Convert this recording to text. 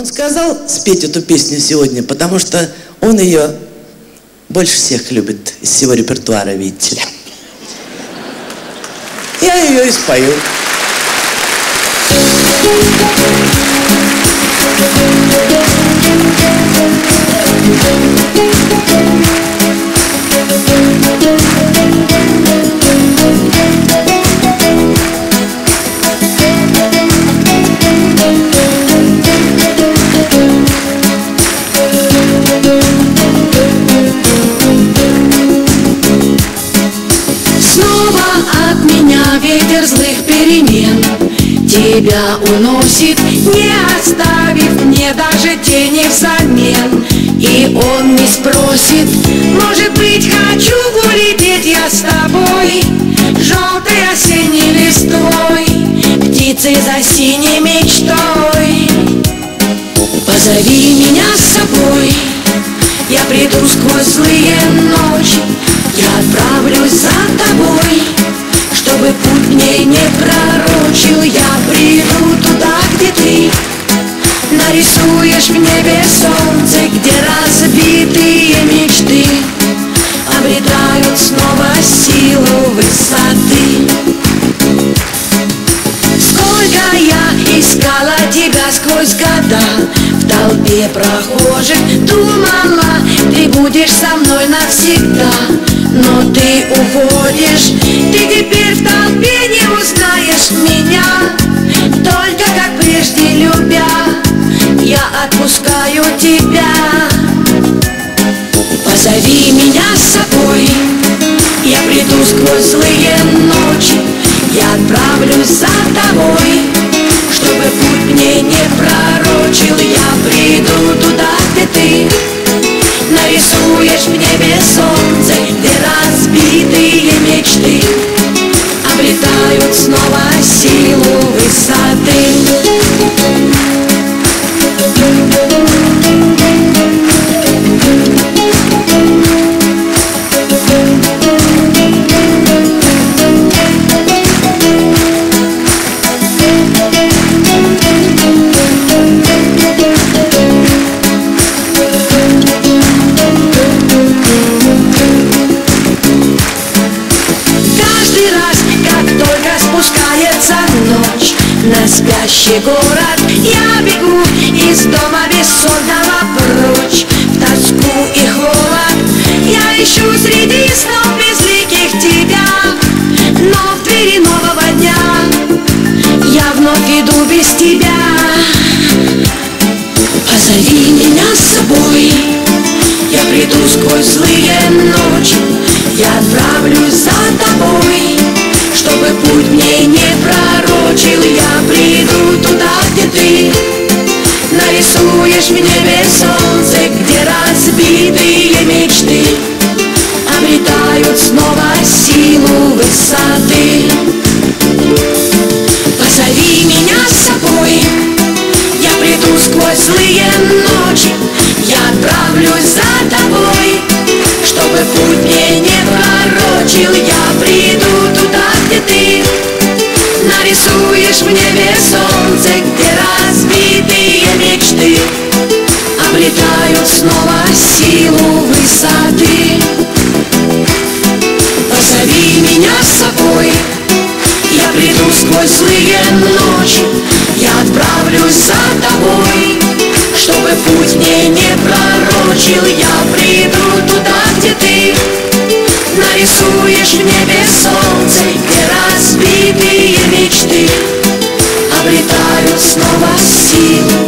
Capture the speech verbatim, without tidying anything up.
Он сказал спеть эту песню сегодня, потому что он ее больше всех любит из всего репертуара, видите ли. Я ее и спою. Снова от меня ветер злых перемен тебя уносит, не оставив мне даже тени взамен. И он не спросит, может быть, хочу улететь я с тобой, желтой осенней листвой, птицей за синей мечтой. Позови меня с собой, я приду сквозь злые ночи, я отправлюсь за тобой, чтобы путь мне не пророчил. Я приду туда, где ты нарисуешь в небе солнце, где разбитые мечты обретают снова силу высоты. Сколько я искала тебя сквозь года, в толпе прохожих думала, ты будешь со мной навсегда. Но ты уходишь, ты теперь в толпе не узнаешь меня, только как прежде любя, я отпускаю тебя. Позови меня с собой, я приду сквозь злые ночи, я отправлюсь за тобой, чтобы путь мне не пророчил. Я приду туда, где ты нарисуешь в небе солнце, где разбитые мечты обретают снова силу высоты. На спящий город я бегу из дома бессонного прочь, в тоску и холод я ищу среди снов безликих тебя, но в двери нового дня я вновь иду без тебя. Позови меня с собой, я приду сквозь злые ночи, я отправлюсь за тобой, чтобы путь мне не пророчил. Я приду туда, где ты нарисуешь в небе солнце, где разбитые мечты обретают снова силу высоты. Позови меня с собой, я приду сквозь злые ночи, я отправлюсь за тобой, чтобы путь мне не пророчил. Я приду туда, где ты нарисуешь в небе солнце, где разбитые мечты обретают снова силу высоты. Позови меня с собой, я приду сквозь злые ночи, я отправлюсь за тобой, чтобы путь мне не пророчил. Я приду туда, где ты нарисуешь в небе солнце, где разбитые мечты обретают снова силу